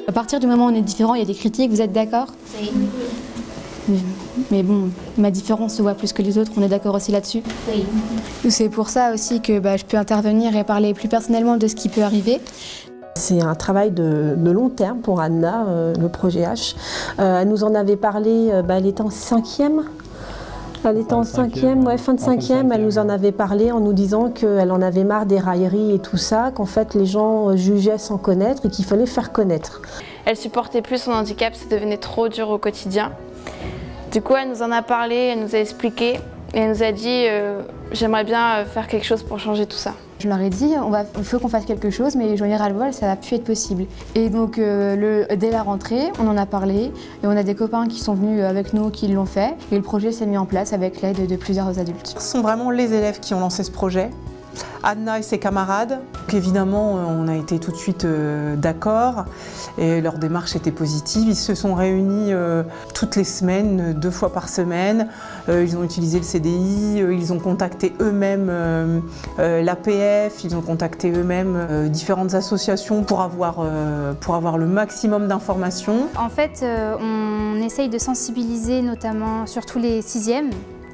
À partir du moment où on est différent, il y a des critiques, vous êtes d'accord? Oui. Mais bon, ma différence se voit plus que les autres, on est d'accord aussi là-dessus? Oui. C'est pour ça aussi que je peux intervenir et parler plus personnellement de ce qui peut arriver. C'est un travail de long terme pour Anna, le projet H. Elle nous en avait parlé, elle était en 5e. Elle était en 5e, ouais, fin de 5e, elle nous en avait parlé en nous disant qu'elle en avait marre des railleries et tout ça, qu'en fait les gens jugeaient sans connaître et qu'il fallait faire connaître. Elle supportait plus son handicap, ça devenait trop dur au quotidien. Du coup, elle nous en a parlé, elle nous a expliqué et elle nous a dit j'aimerais bien faire quelque chose pour changer tout ça. Je leur ai dit il faut qu'on fasse quelque chose, mais j'en ai ras-le-bol, ça va plus être possible. Et donc dès la rentrée, on en a parlé et on a des copains qui sont venus avec nous qui l'ont fait et le projet s'est mis en place avec l'aide de plusieurs adultes. Ce sont vraiment les élèves qui ont lancé ce projet. Anna et ses camarades. Donc évidemment, on a été tout de suite d'accord et leur démarche était positive. Ils se sont réunis toutes les semaines, 2 fois par semaine. Ils ont utilisé le CDI, ils ont contacté eux-mêmes l'APF, ils ont contacté eux-mêmes différentes associations pour avoir le maximum d'informations. En fait, on essaye de sensibiliser notamment surtout les 6e.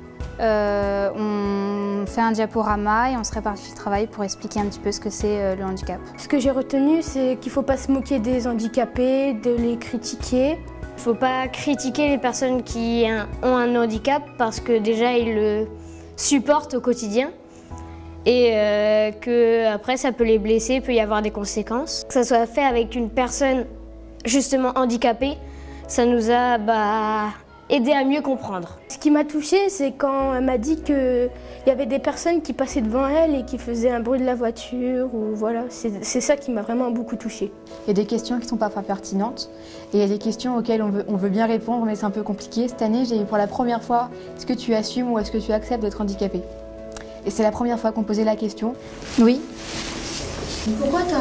On fait un diaporama et on se répartit le travail pour expliquer un petit peu ce que c'est le handicap. Ce que j'ai retenu, c'est qu'il ne faut pas se moquer des handicapés, de les critiquer. Il ne faut pas critiquer les personnes qui ont un handicap parce que déjà ils le supportent au quotidien et que après ça peut les blesser, il peut y avoir des conséquences. Que ça soit fait avec une personne justement handicapée, ça nous a aider à mieux comprendre. Ce qui m'a touchée, c'est quand elle m'a dit qu'il y avait des personnes qui passaient devant elle et qui faisaient un bruit de la voiture. Ou voilà, c'est ça qui m'a vraiment beaucoup touchée. Il y a des questions qui sont parfois pertinentes et il y a des questions auxquelles on veut bien répondre, mais c'est un peu compliqué. Cette année, j'ai eu pour la première fois, est-ce que tu assumes ou est-ce que tu acceptes d'être handicapé? Et c'est la première fois qu'on posait la question. Oui. Pourquoi tu as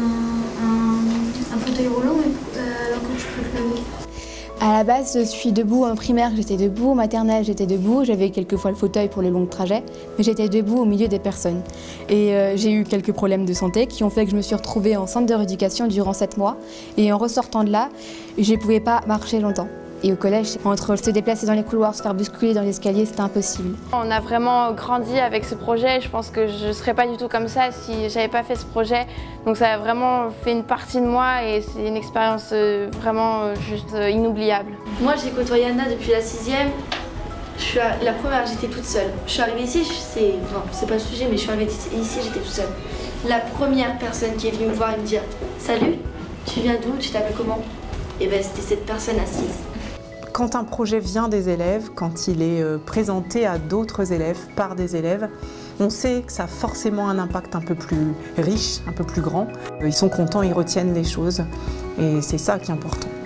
un fauteuil roulant alors que tu peux te lever? À la base, je suis debout. En primaire, j'étais debout. En maternelle, j'étais debout. J'avais quelquefois le fauteuil pour les longs trajets, mais j'étais debout au milieu des personnes. Et j'ai eu quelques problèmes de santé qui ont fait que je me suis retrouvée en centre de rééducation durant 7 mois. Et en ressortant de là, je ne pouvais pas marcher longtemps. Et au collège, entre se déplacer dans les couloirs, se faire bousculer dans l'escalier, c'était impossible. On a vraiment grandi avec ce projet. Je pense que je ne serais pas du tout comme ça si je n'avais pas fait ce projet. Donc ça a vraiment fait une partie de moi et c'est une expérience vraiment juste inoubliable. Moi, j'ai côtoyé Anna depuis la 6e. La première, j'étais toute seule. Je suis arrivée ici, c'est pas le sujet, mais je suis arrivée ici, j'étais toute seule. La première personne qui est venue me voir et me dire « Salut, tu viens d'où? Tu t'appelles comment ?» Et ben c'était cette personne assise. Quand un projet vient des élèves, quand il est présenté à d'autres élèves, par des élèves, on sait que ça a forcément un impact un peu plus riche, un peu plus grand. Ils sont contents, ils retiennent les choses et c'est ça qui est important.